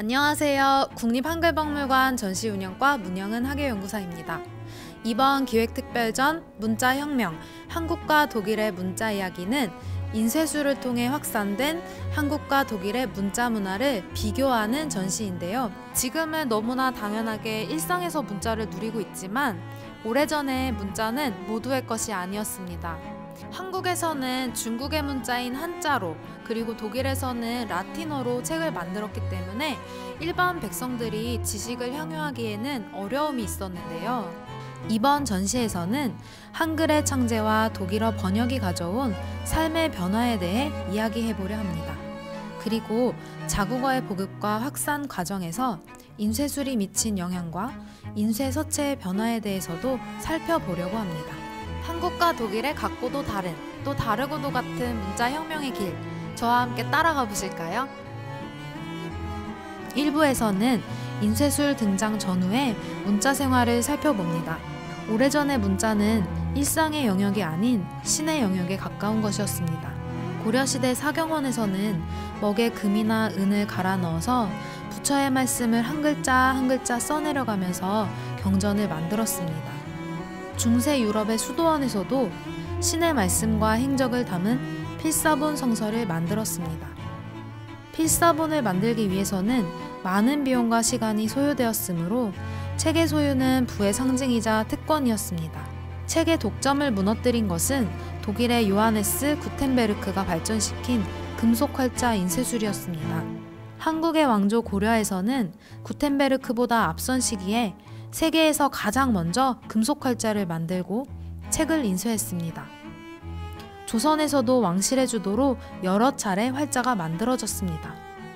안녕하세요. 국립한글박물관 전시운영과 문영은 학예연구사입니다. 이번 기획특별전 문자혁명, 한국과 독일의 문자 이야기는 인쇄술을 통해 확산된 한국과 독일의 문자 문화를 비교하는 전시인데요. 지금은 너무나 당연하게 일상에서 문자를 누리고 있지만 오래전에 문자는 모두의 것이 아니었습니다. 한국에서는 중국의 문자인 한자로, 그리고 독일에서는 라틴어로 책을 만들었기 때문에 일반 백성들이 지식을 향유하기에는 어려움이 있었는데요. 이번 전시에서는 한글의 창제와 독일어 번역이 가져온 삶의 변화에 대해 이야기해보려 합니다. 그리고 자국어의 보급과 확산 과정에서 인쇄술이 미친 영향과 인쇄서체의 변화에 대해서도 살펴보려고 합니다. 한국과 독일의 같고도 다른, 또 다르고도 같은 문자혁명의 길, 저와 함께 따라가 보실까요? 1부에서는 인쇄술 등장 전후의 문자 생활을 살펴봅니다. 오래전의 문자는 일상의 영역이 아닌 신의 영역에 가까운 것이었습니다. 고려시대 사경원에서는 먹에 금이나 은을 갈아 넣어서 부처의 말씀을 한 글자 한 글자 써내려가면서 경전을 만들었습니다. 중세 유럽의 수도원에서도 신의 말씀과 행적을 담은 필사본 성서를 만들었습니다. 필사본을 만들기 위해서는 많은 비용과 시간이 소요되었으므로 책의 소유는 부의 상징이자 특권이었습니다. 책의 독점을 무너뜨린 것은 독일의 요하네스 구텐베르크가 발전시킨 금속 활자 인쇄술이었습니다. 한국의 왕조 고려에서는 구텐베르크보다 앞선 시기에 세계에서 가장 먼저 금속 활자를 만들고 책을 인쇄했습니다. 조선에서도 왕실의 주도로 여러 차례 활자가 만들어졌습니다.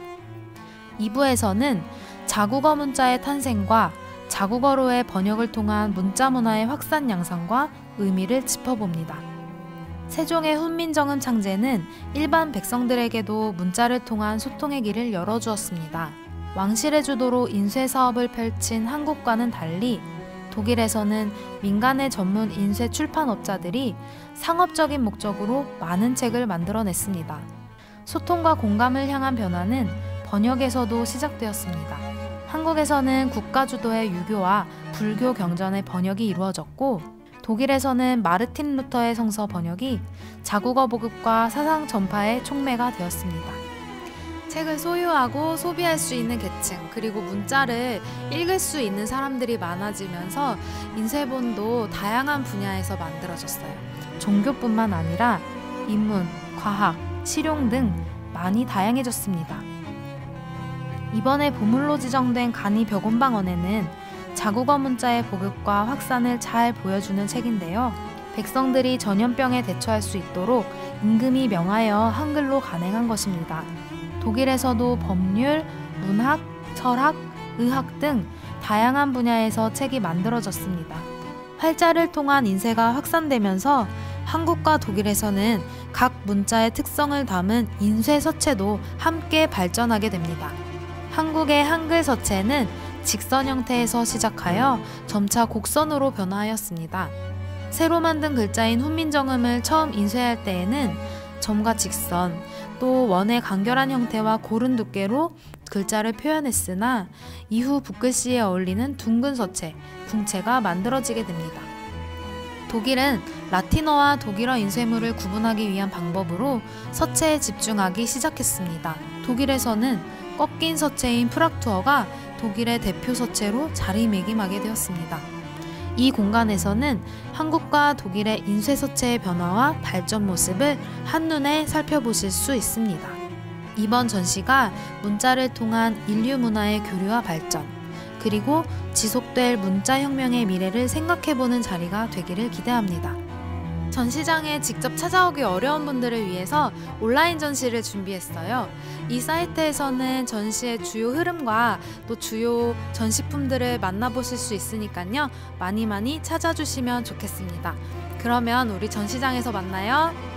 2부에서는 자국어 문자의 탄생과 자국어로의 번역을 통한 문자 문화의 확산 양상과 의미를 짚어봅니다. 세종의 훈민정음 창제는 일반 백성들에게도 문자를 통한 소통의 길을 열어주었습니다. 왕실의 주도로 인쇄 사업을 펼친 한국과는 달리 독일에서는 민간의 전문 인쇄 출판업자들이 상업적인 목적으로 많은 책을 만들어냈습니다. 소통과 공감을 향한 변화는 번역에서도 시작되었습니다. 한국에서는 국가 주도의 유교와 불교 경전의 번역이 이루어졌고, 독일에서는 마르틴 루터의 성서 번역이 자국어 보급과 사상 전파의 촉매가 되었습니다. 책을 소유하고 소비할 수 있는 계층, 그리고 문자를 읽을 수 있는 사람들이 많아지면서 인쇄본도 다양한 분야에서 만들어졌어요. 종교뿐만 아니라 인문, 과학, 실용 등 많이 다양해졌습니다. 이번에 보물로 지정된 간이 벽온방언에는 자국어 문자의 보급과 확산을 잘 보여주는 책인데요. 백성들이 전염병에 대처할 수 있도록 임금이 명하여 한글로 간행한 것입니다. 독일에서도 법률, 문학, 철학, 의학 등 다양한 분야에서 책이 만들어졌습니다. 활자를 통한 인쇄가 확산되면서 한국과 독일에서는 각 문자의 특성을 담은 인쇄 서체도 함께 발전하게 됩니다. 한국의 한글 서체는 직선 형태에서 시작하여 점차 곡선으로 변화하였습니다. 새로 만든 글자인 훈민정음을 처음 인쇄할 때에는 점과 직선, 또 원의 간결한 형태와 고른 두께로 글자를 표현했으나 이후 붓글씨에 어울리는 둥근 서체, 궁체가 만들어지게 됩니다. 독일은 라틴어와 독일어 인쇄물을 구분하기 위한 방법으로 서체에 집중하기 시작했습니다. 독일에서는 꺾인 서체인 프락투어가 독일의 대표 서체로 자리매김하게 되었습니다. 이 공간에서는 한국과 독일의 인쇄 서체의 변화와 발전 모습을 한눈에 살펴보실 수 있습니다. 이번 전시가 문자를 통한 인류 문화의 교류와 발전, 그리고 지속될 문자혁명의 미래를 생각해보는 자리가 되기를 기대합니다. 전시장에 직접 찾아오기 어려운 분들을 위해서 온라인 전시를 준비했어요. 이 사이트에서는 전시의 주요 흐름과 또 주요 전시품들을 만나보실 수 있으니까요. 많이 찾아주시면 좋겠습니다. 그러면 우리 전시장에서 만나요.